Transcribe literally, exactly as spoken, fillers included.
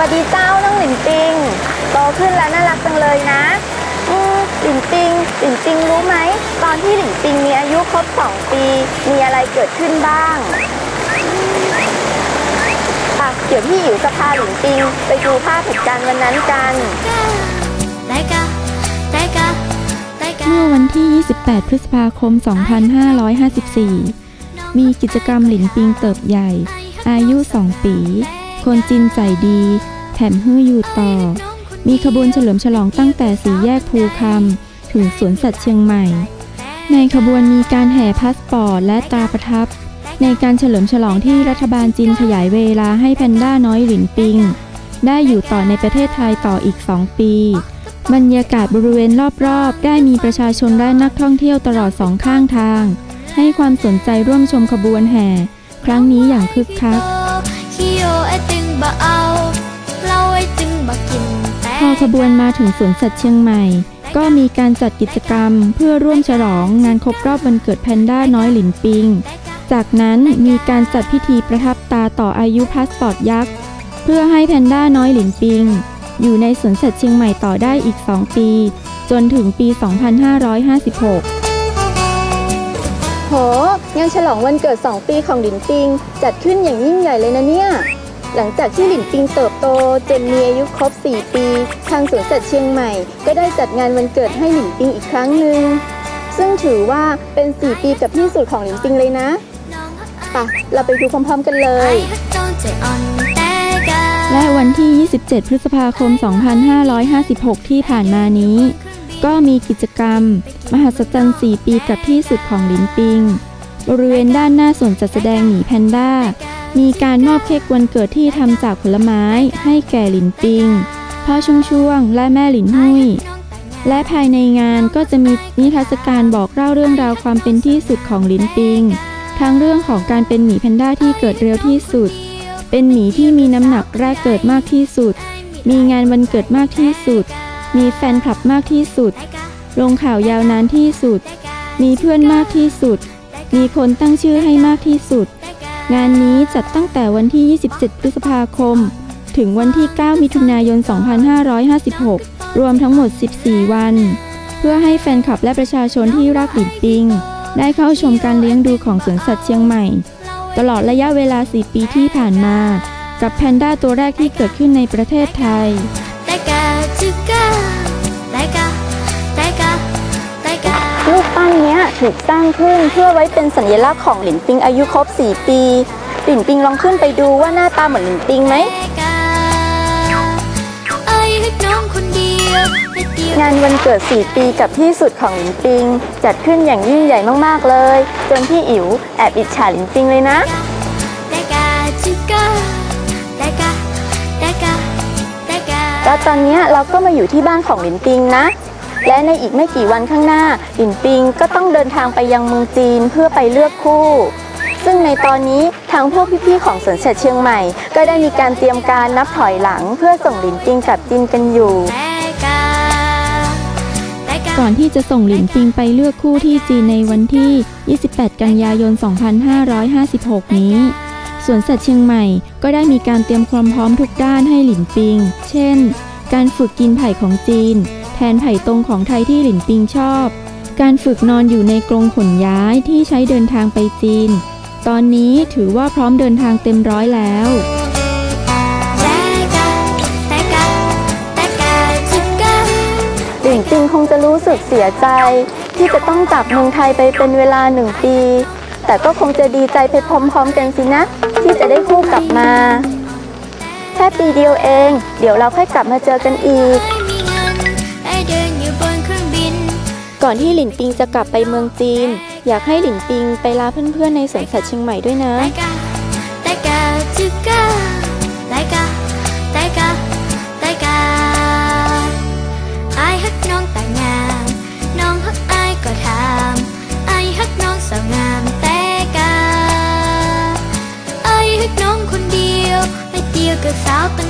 ดีเจ้าน้องหลินปิงโตขึ้นแล้วน่ารักจังเลยนะอืมหลินปิงหลินปิงรู้ไหมตอนที่หลินปิงมีอายุครบสองปีมีอะไรเกิดขึ้นบ้างอ่ะเดี๋ยวพี่อิ๋วจะพาหลินปิงไปดูภาพเหตุการณ์วันนั้นกันเมื่อวันที่ยี่สิบแปดพฤษภาคมสองพันห้าร้อยห้าสิบสี่มีกิจกรรมหลินปิงเติบใหญ่อายุสองปีคนจีนใจดีแถมฮื้ออยู่ต่อมีขบวนเฉลิมฉลองตั้งแต่สี่แยกภูคำถึงสวนสัตว์เชียงใหม่ในขบวนมีการแห่พาสปอร์ตและตราประทับในการเฉลิมฉลองที่รัฐบาลจีนขยายเวลาให้แพนด้าน้อยหลินปิงได้อยู่ต่อในประเทศไทยต่ออีกสองปีบรรยากาศบริเวณรอบๆได้มีประชาชนและนักท่องเที่ยวตลอดสองข้างทางให้ความสนใจร่วมชมขบวนแห่ครั้งนี้อย่างคึกคักพอขบวนมาถึงสวนสัตว์เชียงใหม่ก็มีการจัดกิจกรรมเพื่อร่วมฉลองงานครบรอบวันเกิดแพนด้าน้อยหลินปิงจากนั้นมีการจัดพิธีประทับตาต่ออายุพาสปอร์ตยักษ์เพื่อให้แพนด้าน้อยหลินปิงอยู่ในสวนสัตว์เชียงใหม่ต่อได้อีกสองปีจนถึงปีสองพันห้าร้อยห้าสิบหกโหงานฉลองวันเกิดสองปีของหลินปิงจัดขึ้นอย่างยิ่งใหญ่เลยนะเนี่ยหลังจากที่หลินปิงเติบโตจนมีอายุครบสี่ปีทางสวนสัตว์เชียงใหม่ก็ได้จัดงานวันเกิดให้หลินปิงอีกครั้งหนึ่งซึ่งถือว่าเป็นสี่ปีกับที่สุดของหลินปิงเลยนะไปเราไปดูพร้อมๆกันเลยและวันที่ยี่สิบเจ็ดพฤษภาคมสองพันห้าร้อยห้าสิบหกที่ผ่านมานี้ก็มีกิจกรรมมหัศจรรย์สี่ปีกับที่สุดของหลินปิงบริเวณด้านหน้าสวนจัดแสดงหมีแพนด้ามีการมอบเค้กวันเกิดที่ทำจากผลไม้ให้แก่หลินปิงพ่อช่วงช่วงและแม่หลินหุยและภายในงานก็จะมีนิทรรศการบอกเล่าเรื่องราวความเป็นที่สุดของหลินปิงทั้งเรื่องของการเป็นหมีแพนด้าที่เกิดเร็วที่สุดเป็นหมีที่มีน้ำหนักแรกเกิดมากที่สุดมีงานวันเกิดมากที่สุดมีแฟนคลับมากที่สุดลงข่าวยาวนานที่สุดมีเพื่อนมากที่สุดมีคนตั้งชื่อให้มากที่สุดงานนี้จัดตั้งแต่วันที่ยี่สิบเจ็ดพฤษภาคมถึงวันที่เก้ามิถุนายนสองพันห้าร้อยห้าสิบหกรวมทั้งหมดสิบสี่วันเพื่อให้แฟนคลับและประชาชนที่รักหลินปิงได้เข้าชมการเลี้ยงดูของสวนสัตว์เชียงใหม่ตลอดระยะเวลาสี่ปีที่ผ่านมากับแพนด้าตัวแรกที่เกิดขึ้นในประเทศไทยรูปปั้นนี้ถูกสร้างขึ้นเพื่อไว้เป็นสัญลักษณ์ของหลินปิงอายุครบสี่ปีหลินปิงลองขึ้นไปดูว่าหน้าตาเหมือนหลินปิงไหมงานวันเกิดสี่ปีกับที่สุดของหลินปิงจัดขึ้นอย่างยิ่งใหญ่มากๆเลยจนพี่อิ๋วแอบอิจฉาหลินปิงเลยนะแล้วตอนนี้เราก็มาอยู่ที่บ้านของหลินปิงนะและในอีกไม่กี่วันข้างหน้าหลินปิงก็ต้องเดินทางไปยังเมืองจีนเพื่อไปเลือกคู่ซึ่งในตอนนี้ทางพวกพี่ๆของสวนสัตว์เชียงใหม่ก็ได้มีการเตรียมการนับถอยหลังเพื่อส่งหลินปิงกลับจีนกันอยู่ก่อนที่จะส่งหลินปิงไปเลือกคู่ที่จีนในวันที่ยี่สิบแปดกันยายนสองพันห้าร้อยห้าสิบหกนี้สวนสัตว์เชียงใหม่ก็ได้มีการเตรียมความพร้อมทุกด้านให้หลินปิงเช่นการฝึกกินไผ่ของจีนแทนไผ่ตรงของไทยที่หลินปิงชอบการฝึกนอนอยู่ในกรงขนย้ายที่ใช้เดินทางไปจีนตอนนี้ถือว่าพร้อมเดินทางเต็มร้อยแล้วหลินปิงคงจะรู้สึกเสียใจที่จะต้องจากเมืองไทยไปเป็นเวลาหนึ่งปีแต่ก็คงจะดีใจไปพร้อมๆกันสินะที่จะได้คู่กลับมาแค่ปีเดียวเองเดี๋ยวเราค่อยกลับมาเจอกันอีกก่อนที่หลินปิงจะกลับไปเมืองจีนอยากให้หลินปิงไปลาเพื่อนๆในสวนสัตว์เชียงใหม่ด้วยนะน้องคนเดียวไม่เดียวกับสาวเป็น